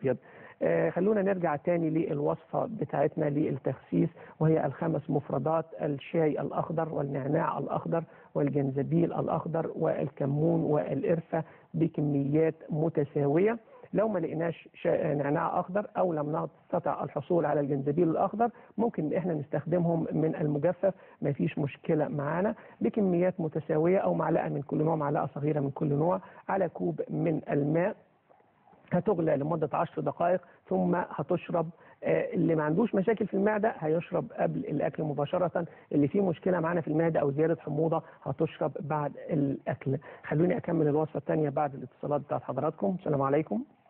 الابيض. خلونا نرجع تاني للوصفه بتاعتنا للتخسيس، وهي الخمس مفردات: الشاي الاخضر والنعناع الاخضر والجنزبيل الاخضر والكمون والقرفه بكميات متساويه. لو ما لقيناش نعناع اخضر او لم نستطع الحصول على الجنزبيل الاخضر، ممكن ان احنا نستخدمهم من المجفف، ما فيش مشكله معانا، بكميات متساويه، او معلقه من كل نوع، معلقه صغيره من كل نوع، على كوب من الماء. هتغلى لمده 10 دقائق ثم هتشرب. اللي ما عندوش مشاكل في المعده هيشرب قبل الاكل مباشره، اللي فيه مشكله معانا في المعده او زياده حموضه هتشرب بعد الاكل. خلوني اكمل الوصفه الثانيه بعد الاتصالات بتاعت حضراتكم. السلام عليكم.